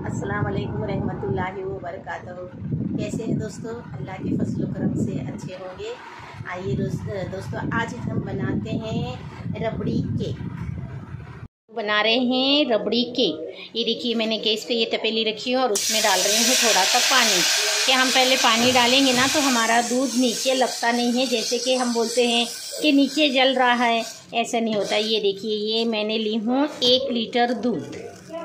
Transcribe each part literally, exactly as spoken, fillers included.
अस्सलाम वालेकुम रहमतुल्लाहि व बरकातहू। कैसे हैं दोस्तों? अल्लाह के फजल करम से अच्छे होंगे। आइए दोस्तों, आज हम बनाते हैं रबड़ी केक। बना रहे हैं रबड़ी केक। ये देखिए, मैंने गैस पे ये तपेली रखी है और उसमें डाल रही हूँ थोड़ा सा पानी। कि हम पहले पानी डालेंगे ना तो हमारा दूध नीचे लगता नहीं है, जैसे कि हम बोलते हैं कि नीचे जल रहा है, ऐसा नहीं होता। ये देखिए, ये मैंने ली हूँ एक लीटर दूध।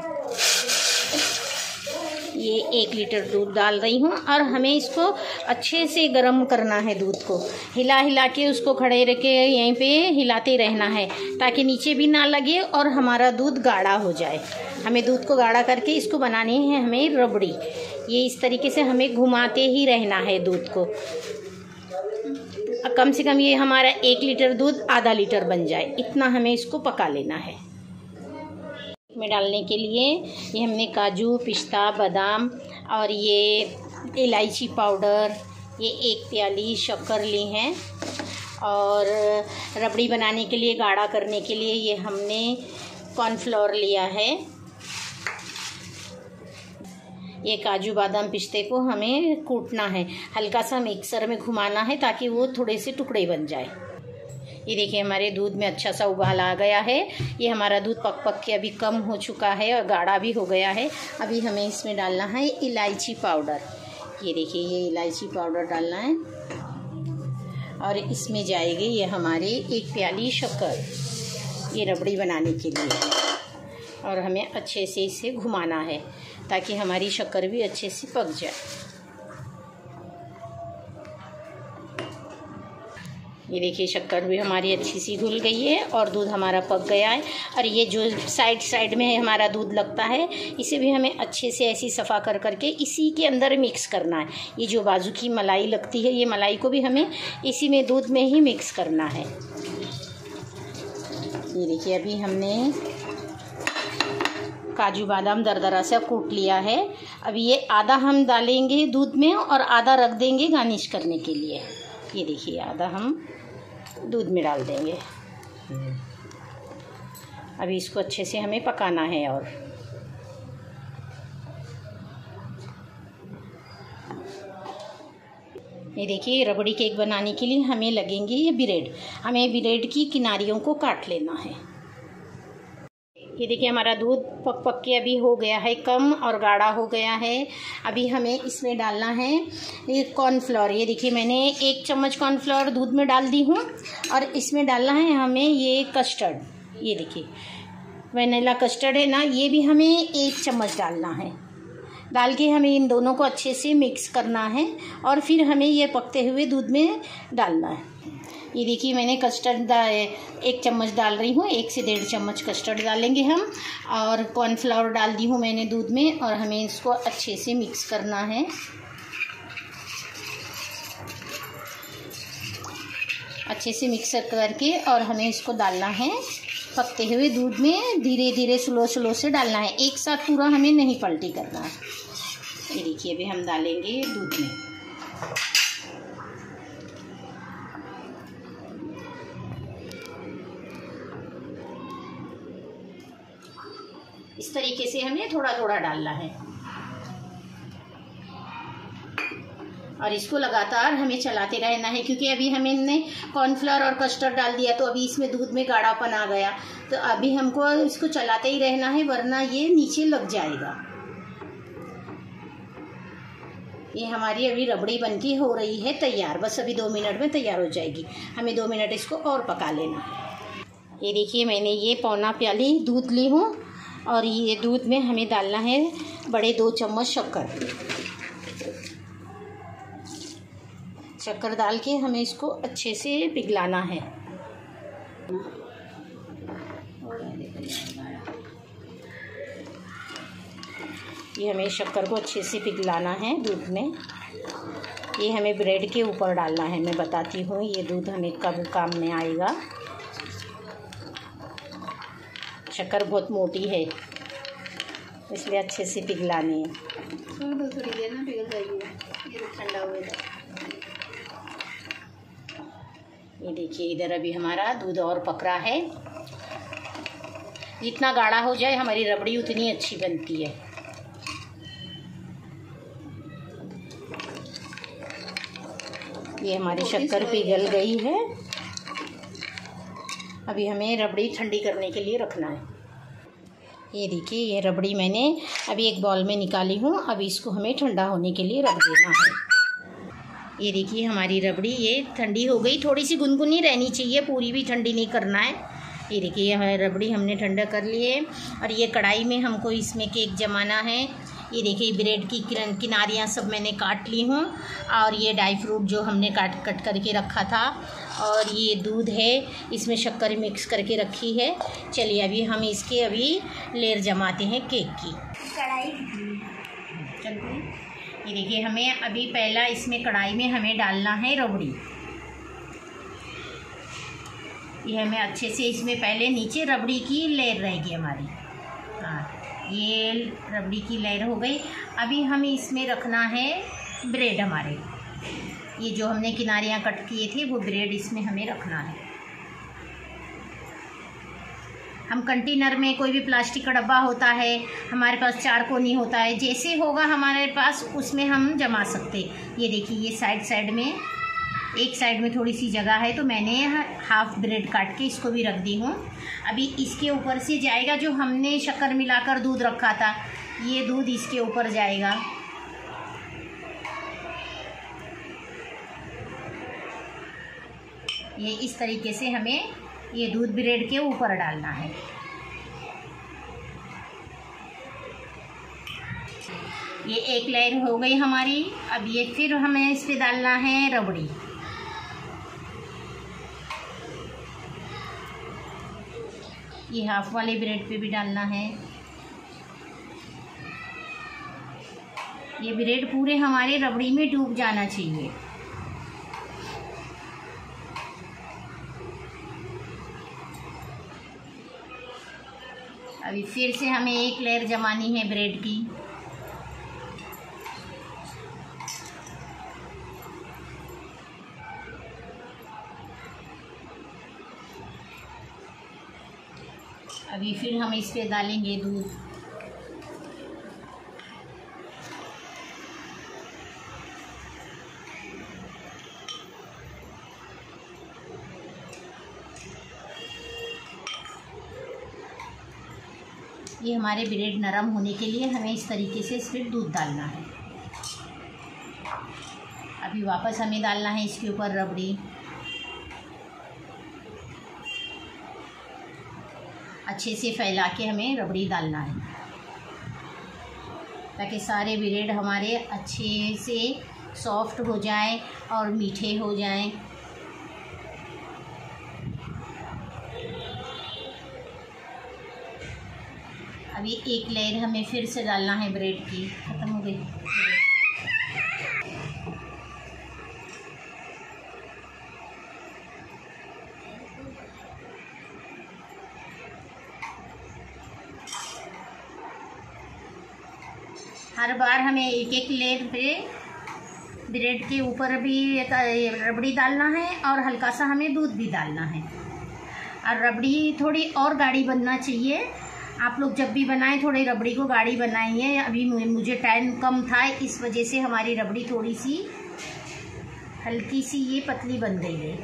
ये एक लीटर दूध डाल रही हूँ और हमें इसको अच्छे से गर्म करना है। दूध को हिला हिला के उसको खड़े रख के यहीं पे हिलाते रहना है ताकि नीचे भी ना लगे और हमारा दूध गाढ़ा हो जाए। हमें दूध को गाढ़ा करके इसको बनानी है हमें रबड़ी। ये इस तरीके से हमें घुमाते ही रहना है दूध को। कम से कम ये हमारा एक लीटर दूध आधा लीटर बन जाए, इतना हमें इसको पका लेना है। में डालने के लिए ये हमने काजू, पिस्ता, बादाम और ये इलायची पाउडर, ये एक प्याली शक्कर ली हैं। और रबड़ी बनाने के लिए, गाढ़ा करने के लिए ये हमने कॉर्नफ्लोर लिया है। ये काजू, बादाम, पिस्ते को हमें कूटना है, हल्का सा मिक्सर में घुमाना है ताकि वो थोड़े से टुकड़े बन जाए। ये देखिए, हमारे दूध में अच्छा सा उबाल आ गया है। ये हमारा दूध पक पक के अभी कम हो चुका है और गाढ़ा भी हो गया है। अभी हमें इसमें डालना है इलायची पाउडर। ये देखिए, ये इलायची पाउडर डालना है और इसमें जाएगी ये हमारी एक प्याली शक्कर, ये रबड़ी बनाने के लिए। और हमें अच्छे से इसे घुमाना है ताकि हमारी शक्कर भी अच्छे से पक जाए। ये देखिए, शक्कर भी हमारी अच्छी सी घुल गई है और दूध हमारा पक गया है। और ये जो साइड साइड में हमारा दूध लगता है, इसे भी हमें अच्छे से ऐसी सफ़ा कर करके इसी के अंदर मिक्स करना है। ये जो बाजू की मलाई लगती है, ये मलाई को भी हमें इसी में दूध में ही मिक्स करना है। ये देखिए, अभी हमने काजू बादाम दरदरा से कूट लिया है। अभी ये आधा हम डालेंगे दूध में और आधा रख देंगे गार्निश करने के लिए। ये देखिए, आधा हम दूध में डाल देंगे। अभी इसको अच्छे से हमें पकाना है। और ये देखिए, रबड़ी केक बनाने के लिए हमें लगेंगे ये ब्रेड। हमें ब्रेड की किनारियों को काट लेना है। ये देखिए, हमारा दूध पक पक के अभी हो गया है कम और गाढ़ा हो गया है। अभी हमें इसमें डालना है ये कॉर्नफ्लोर। ये देखिए, मैंने एक चम्मच कॉर्नफ्लोर दूध में डाल दी हूँ। और इसमें डालना है हमें ये कस्टर्ड। ये देखिए, वनीला कस्टर्ड है ना, ये भी हमें एक चम्मच डालना है। डाल के हमें इन दोनों को अच्छे से मिक्स करना है और फिर हमें ये पकते हुए दूध में डालना है। ये देखिए, मैंने कस्टर्ड एक चम्मच डाल रही हूँ, एक से डेढ़ चम्मच कस्टर्ड डालेंगे हम। और कॉर्नफ्लावर डाल दी हूँ मैंने दूध में और हमें इसको अच्छे से मिक्स करना है। अच्छे से मिक्स करके और हमें इसको डालना है पकते हुए दूध में। धीरे धीरे स्लो स्लो से डालना है, एक साथ पूरा हमें नहीं पलटी करना है। ये देखिए, अभी हम डालेंगे दूध में। इस तरीके से हमें थोड़ा थोड़ा डालना है और इसको लगातार हमें चलाते रहना है, क्योंकि अभी हमने कॉर्नफ्लोर और कस्टर्ड डाल दिया तो अभी इसमें दूध में गाढ़ापन आ गया। तो अभी हमको इसको चलाते ही रहना है, वरना ये नीचे लग जाएगा। ये हमारी अभी रबड़ी बनके हो रही है तैयार। बस अभी दो मिनट में तैयार हो जाएगी। हमें दो मिनट इसको और पका लेना है। ये देखिए, मैंने ये पौना प्याली दूध ली हूँ और ये दूध में हमें डालना है बड़े दो चम्मच शक्कर। शक्कर डाल के हमें इसको अच्छे से पिघलाना है। ये हमें शक्कर को अच्छे से पिघलाना है दूध में। ये हमें ब्रेड के ऊपर डालना है। मैं बताती हूँ ये दूध हमें कब काम में आएगा। शक्कर बहुत मोटी है, इसलिए अच्छे से पिघलानी है। थोड़ी देर में पिघल जाएगी, ये ठंडा हुआ। ये देखिए, इधर अभी हमारा दूध और पक रहा है। जितना गाढ़ा हो जाए हमारी रबड़ी उतनी अच्छी बनती है। ये हमारी शक्कर पिघल गई है। अभी हमें रबड़ी ठंडी करने के लिए रखना है। ये देखिए, ये रबड़ी मैंने अभी एक बाउल में निकाली हूँ। अभी इसको हमें ठंडा होने के लिए रख देना है। ये देखिए हमारी रबड़ी ये ठंडी हो गई। थोड़ी सी गुनगुनी रहनी चाहिए, पूरी भी ठंडी नहीं करना है। ये देखिए यह रबड़ी हमने ठंडा कर ली है। और ये कढ़ाई में हमको इसमें केक जमाना है। ये देखिए ब्रेड की किनारियाँ सब मैंने काट ली हूँ। और ये ड्राई फ्रूट जो हमने काट कट करके रखा था, और ये दूध है, इसमें शक्कर मिक्स करके रखी है। चलिए अभी हम इसके अभी लेयर जमाते हैं केक की। कढ़ाई चलिए, ये देखिए हमें अभी पहला इसमें कढ़ाई में हमें डालना है रबड़ी। ये हमें अच्छे से इसमें पहले नीचे रबड़ी की लेयर रहेगी हमारी। हाँ, ये रबड़ी की लेयर हो गई। अभी हमें इसमें रखना है ब्रेड हमारे। ये जो हमने किनारियाँ कट किए थे वो ब्रेड इसमें हमें रखना है। हम कंटेनर में, कोई भी प्लास्टिक का डब्बा होता है, हमारे पास चारकोनी होता है, जैसे होगा हमारे पास उसमें हम जमा सकते। ये देखिए ये साइड साइड में, एक साइड में थोड़ी सी जगह है तो मैंने हाफ ब्रेड काट के इसको भी रख दी हूँ। अभी इसके ऊपर से जाएगा जो हमने शक्कर मिलाकर दूध रखा था, ये दूध इसके ऊपर जाएगा। ये इस तरीके से हमें ये दूध ब्रेड के ऊपर डालना है। ये एक लेयर हो गई हमारी। अब ये फिर हमें इस पे डालना है रबड़ी। ये हाफ वाले ब्रेड पे भी डालना है। ये ब्रेड पूरे हमारे रबड़ी में डूब जाना चाहिए। अभी फिर से हमें एक लेयर जमानी है ब्रेड की। अभी फिर हम इस पे डालेंगे दूध। ये हमारे ब्रेड नरम होने के लिए हमें इस तरीके से इस पर दूध डालना है। अभी वापस हमें डालना है इसके ऊपर रबड़ी। अच्छे से फैला के हमें रबड़ी डालना है ताकि सारे ब्रेड हमारे अच्छे से सॉफ्ट हो जाए और मीठे हो जाएं। अभी एक लेयर हमें फिर से डालना है ब्रेड की। ख़त्म हो गई। हर बार हमें एक एक लेयर पे ब्रेड के ऊपर भी रबड़ी डालना है और हल्का सा हमें दूध भी डालना है। और रबड़ी थोड़ी और गाढ़ी बनना चाहिए। आप लोग जब भी बनाएं थोड़ी रबड़ी को गाढ़ी बनाइए। अभी मुझे टाइम कम था, इस वजह से हमारी रबड़ी थोड़ी सी हल्की सी ये पतली बन गई है।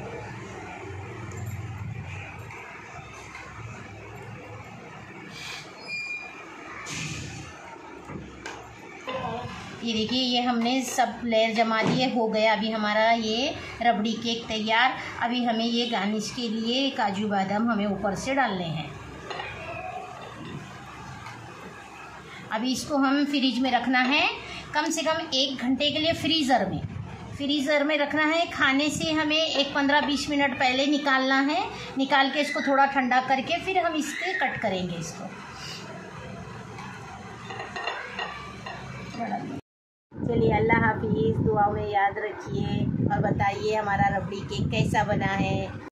ये देखिए ये हमने सब लेयर जमा दिए, हो गया अभी हमारा ये रबड़ी केक तैयार। अभी हमें ये गार्निश के लिए काजू बादाम हमें ऊपर से डालने हैं। अभी इसको हम फ्रिज में रखना है कम से कम एक घंटे के लिए। फ्रीज़र में फ्रीज़र में रखना है। खाने से हमें एक पंद्रह बीस मिनट पहले निकालना है। निकाल के इसको थोड़ा ठंडा करके फिर हम इसके कट करेंगे इसको। चलिए अल्लाह हाफिज़। दुआ में याद रखिए और बताइए हमारा रबड़ी केक कैसा बना है।